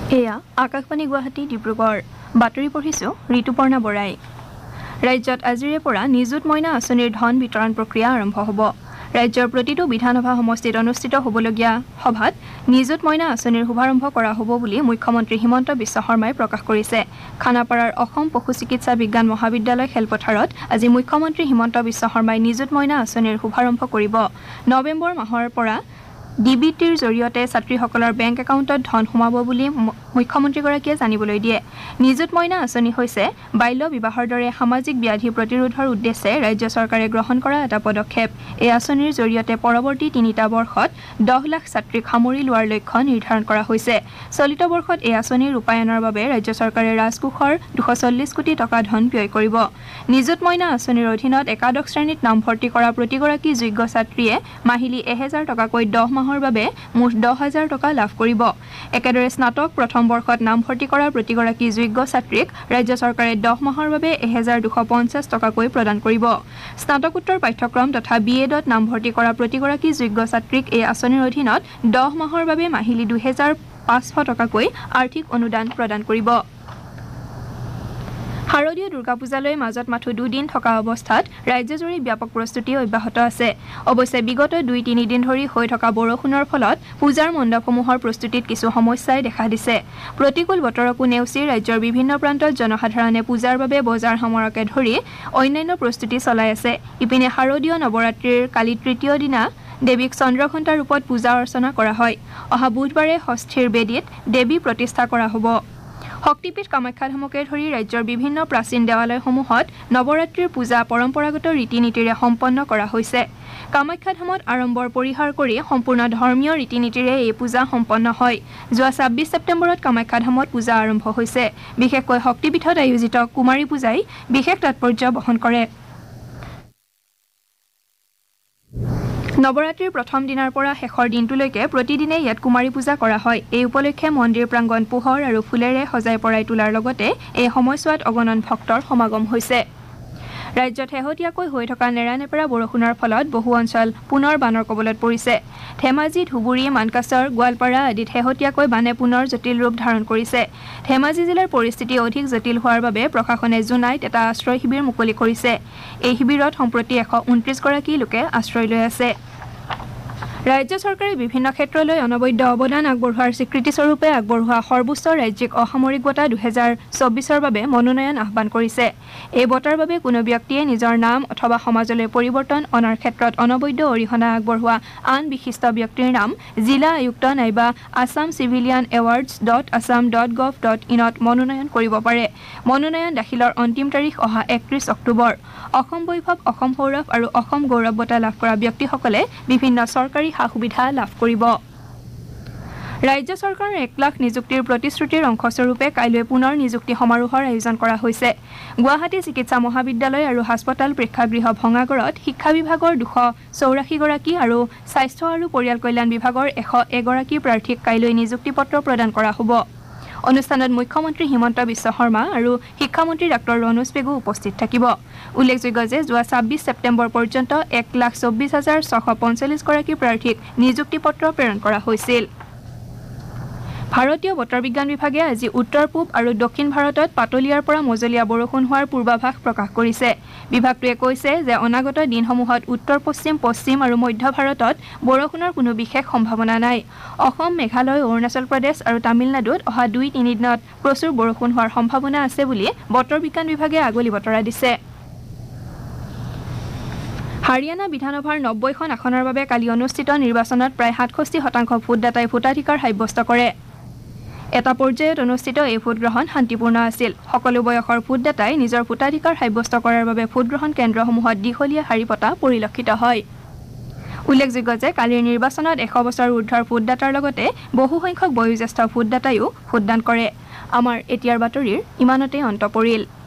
এয়া আকাশবাণী গুৱাহাটী-ডিব্ৰুগড় বাতৰি পঢ়িছো ঋতুপৰ্ণা বৰাই। ৰাজ্যত আজিৰে পৰা নিযুত মইনা আঁচনিৰ ধন বিতৰণ প্ৰক্ৰিয়া আৰম্ভ হ'ব। ৰাজ্যৰ প্ৰতিটো বিধানসভা সমষ্টিত অনুষ্ঠিত হ'বলগীয়া সভাত নিযুত মইনা আঁচনিৰ শুভাৰম্ভ কৰা হ'ব বুলি মুখ্যমন্ত্ৰী হিমন্ত বিশ্ব শৰ্মাই প্ৰকাশ কৰিছে। খানাপাৰাৰ অসম পশু চিকিৎসা বিজ্ঞান মহাবিদ্যালয় খেলপথাৰত আজি মুখ্যমন্ত্ৰী হিমন্ত বিশ্ব শৰ্মাই নিযুত মইনা আঁচনিৰ শুভাৰম্ভ কৰিব। নৱেম্বৰ মাহৰ পৰা ডিবিটিৰ জৰিয়তে ছাত্ৰীসকলৰ বেংক একাউণ্টত ধন সোমাব বুলি মুখ্যমন্ত্ৰীগৰাকীয়ে জানিবলৈ দিয়ে। নিযুত মইনা আঁচনি হৈছে বাল্য বিবাহৰ দৰে সামাজিক ব্যাধি প্ৰতিৰোধৰ উদ্দেশ্যে ৰাজ্য চৰকাৰে গ্ৰহণ কৰা এটা পদক্ষেপ। এই আঁচনিৰ জৰিয়তে পৰৱৰ্তী ৩টা বৰ্ষত ১০ লাখ ছাত্ৰীক সামৰি লোৱাৰ লক্ষ্য নিৰ্ধাৰণ কৰা হৈছে। চলিত বৰ্ষত এই আঁচনিৰ ৰূপায়ণৰ বাবে ৰাজ্য চৰকাৰে ৰাজকোষৰ ২৪০ কোটি টকা ধন ব্যয় কৰিব। নিযুত মইনা আঁচনিৰ অধীনত একাদশ শ্ৰেণীত নামভৰ্তি কৰা প্ৰতিগৰাকী যোগ্য ছাত্ৰীয়ে মাহিলী ১০০০ টকাকৈ ১০ মাহৰ বাবে মুঠ ১০,০০০ টকা লাভ কৰিব। একেদৰে স্নাতক প্ৰথম বৰ্ষত নামভৰ্তি কৰা প্ৰতিগৰাকী যোগ্য ছাত্ৰীক ৰাজ্য চৰকাৰে ১০ মাহৰ বাবে ১,২৫০ টকাকৈ প্ৰদান কৰিব। স্নাতকোত্তৰ পাঠ্যক্ৰম তথা BEdত নামভৰ্তি কৰা প্ৰতিগৰাকী যোগ্য ছাত্ৰীক এই আঁচনিৰ অধীনত ১০ মাহৰ বাবে মাহিলী ২,৫০০ টকাকৈ আৰ্থিক অনুদান প্ৰদান কৰিব। শাৰদীয় দুৰ্গা পূজালৈ মাজত মাথো ২ দিন থকা অৱস্থাত ৰাজ্যজুৰি ব্যাপক প্ৰস্তুতি অব্যাহত আছে। অৱশ্যে বিগত ২-৩ দিন ধৰি হৈ থকা বৰষুণৰ ফলত পূজাৰ মণ্ডপসমূহৰ প্ৰস্তুতিত কিছু সমস্যাই দেখা দিছে। প্ৰতিকূল বতৰকো নেওচি ৰাজ্যৰ বিভিন্ন প্ৰান্তত জনসাধাৰণে পূজাৰ বাবে বজাৰ সমাৰকে ধৰি অন্যান্য প্ৰস্তুতি চলাই আছে। ইপিনে শাৰদীয় নৱৰাত্ৰিৰ কালি তৃতীয় দিনা দেৱীক চন্দ্ৰঘণ্টা ৰূপত পূজা অৰ্চনা কৰা হয়। অহা বুধবাৰে ষষ্ঠীৰ বেদীত দেৱী প্ৰতিষ্ঠা কৰা হ'ব। শক্তিপীঠ কামাখ্যাধামকে ধৰি ৰাজ্যৰ বিভিন্ন প্ৰাচীন দেৱালয়সমূহত নৱৰাত্ৰিৰ পূজা পৰম্পৰাগত ৰীতি নীতিৰে সম্পন্ন কৰা হৈছে। কামাখ্যাধামত আড়ম্বৰ পৰিহাৰ কৰি সম্পূৰ্ণ ধৰ্মীয় ৰীতি নীতিৰে এই পূজা সম্পন্ন হয়। যোৱা ২৬ ছেপ্টেম্বৰত কামাখ্যাধামত পূজা আৰম্ভ হৈছে। বিশেষকৈ শক্তিপীঠত আয়োজিত কুমাৰী পূজাই বিশেষ তাৎপৰ্য বহন কৰে। নৱৰাত্ৰিৰ প্ৰথম দিনাৰ পৰা শেষৰ দিনটোলৈকে প্ৰতিদিনে ইয়াত কুমাৰী পূজা কৰা হয়। এই উপলক্ষে মন্দিৰ প্ৰাংগণ পোহৰ আৰু ফুলেৰে সজাই পৰাই তোলাৰ লগতে এই সময়ছোৱাত অগণন ভক্তৰ সমাগম হৈছে। ৰাজ্যত শেহতীয়াকৈ হৈ থকা নেৰানেপেৰা বৰষুণৰ ফলত বহু অঞ্চল পুনৰ বানৰ কবলত পৰিছে। ধেমাজি, ধুবুৰী, মানকাছৰ, গোৱালপাৰা আদিত শেহতীয়াকৈ বানে পুনৰ জটিল ৰূপ ধাৰণ কৰিছে। ধেমাজি জিলাৰ পৰিস্থিতি অধিক জটিল হোৱাৰ বাবে প্ৰশাসনে জোনাইত এটা আশ্ৰয় শিবিৰ মুকলি কৰিছে। এই শিবিৰত সম্প্ৰতি ১২৯ গৰাকী লোকে আশ্ৰয় লৈ আছে। ৰাজ্য চৰকাৰে বিভিন্ন ক্ষেত্ৰলৈ অনবদ্য অৱদান আগবঢ়োৱাৰ স্বীকৃতিস্বৰূপে আগবঢ়োৱা সৰ্বোচ্চ ৰাজ্যিক অসামৰিক বঁটা ২০২৪ৰ বাবে মনোনয়ন আহ্বান কৰিছে। এই বঁটাৰ বাবে কোনো ব্যক্তিয়ে নিজৰ নাম অথবা সমাজলৈ পৰিৱৰ্তন অনাৰ ক্ষেত্ৰত অনবদ্য অৰিহণা আগবঢ়োৱা আন বিশিষ্ট ব্যক্তিৰ নাম জিলা আয়ুক্ত নাইবা আছাম চিভিলিয়ান awards.assam.gov.in ত মনোনয়ন কৰিব পাৰে। মনোনয়ন দাখিলৰ অন্তিম তাৰিখ অহা ৩১ অক্টোবৰ। অসম বৈভৱ, অসম সৌৰভ আৰু অসম গৌৰৱ বঁটা লাভ কৰা ব্যক্তিসকলে বিভিন্ন চৰকাৰী সা-সুবিধা লাভ কৰিব। ৰাজ্য চৰকাৰৰ ১ লাখ নিযুক্তিৰ প্ৰতিশ্ৰুতিৰ অংশস্বৰূপে কাইলৈ পুনৰ নিযুক্তি সমাৰোহৰ আয়োজন কৰা হৈছে। গুৱাহাটী চিকিৎসা মহাবিদ্যালয় আৰু হাস্পতাল প্ৰেক্ষাগৃহ ভঙাগড়ত শিক্ষা বিভাগৰ ২৮৪ গৰাকী আৰু স্বাস্থ্য আৰু পৰিয়াল কল্যাণ বিভাগৰ ১০১ গৰাকী প্ৰাৰ্থীক কাইলৈ নিযুক্তি পত্ৰ প্ৰদান কৰা হ'ব। অনুষ্ঠানত মুখ্যমন্ত্ৰী হিমন্ত বিশ্ব শৰ্মা আৰু শিক্ষামন্ত্ৰী ডাঃ ৰণোজ পেগু উপস্থিত থাকিব। উল্লেখযোগ্য যে যোৱা ২৬ ছেপ্টেম্বৰ পৰ্যন্ত ১,২৪,৬৪৫ গৰাকী প্ৰাৰ্থীক নিযুক্তি পত্ৰ প্ৰেৰণ কৰা হৈছিল। ভাৰতীয় বতৰ বিজ্ঞান বিভাগে আজি উত্তৰ পূব আৰু দক্ষিণ ভাৰতত পাতলীয়াৰ পৰা মজলীয়া বৰষুণ হোৱাৰ পূৰ্বাভাস প্ৰকাশ কৰিছে। বিভাগটোৱে কৈছে যে অনাগত দিনসমূহত উত্তৰ পশ্চিম, পশ্চিম আৰু মধ্য ভাৰতত বৰষুণৰ কোনো বিশেষ সম্ভাৱনা নাই। অসম, মেঘালয়, অৰুণাচল প্ৰদেশ আৰু তামিলনাডুত অহা ২-৩ দিনত প্ৰচুৰ বৰষুণ হোৱাৰ সম্ভাৱনা আছে বুলি বতৰ বিজ্ঞান বিভাগে আগলি বতৰা দিছে। হাৰিয়ানা বিধানসভাৰ ৯০খন আসনৰ বাবে কালি অনুষ্ঠিত নিৰ্বাচনত প্ৰায় ৬৭% ভোটদাতাই ভোটাধিকাৰ সাব্যস্ত কৰে। এটা পৰ্যায়ত অনুষ্ঠিত এই ভোটগ্ৰহণ শান্তিপূৰ্ণ আছিল। সকলো বয়সৰ ভোটদাতাই নিজৰ ভোটাধিকাৰ সাব্যস্ত কৰাৰ বাবে ভোটগ্ৰহণ কেন্দ্ৰসমূহত দীঘলীয়া শাৰী পতা পৰিলক্ষিত হয়। উল্লেখযোগ্য যে কালিৰ নিৰ্বাচনত ১০০ বছৰ ঊৰ্ধ্বৰ ভোটদাতাৰ লগতে বহুসংখ্যক বয়োজ্যেষ্ঠ ভোটদাতাইও ভোটদান কৰে। আমাৰ এতিয়াৰ বাতৰিৰ ইমানতে অন্ত পৰিল।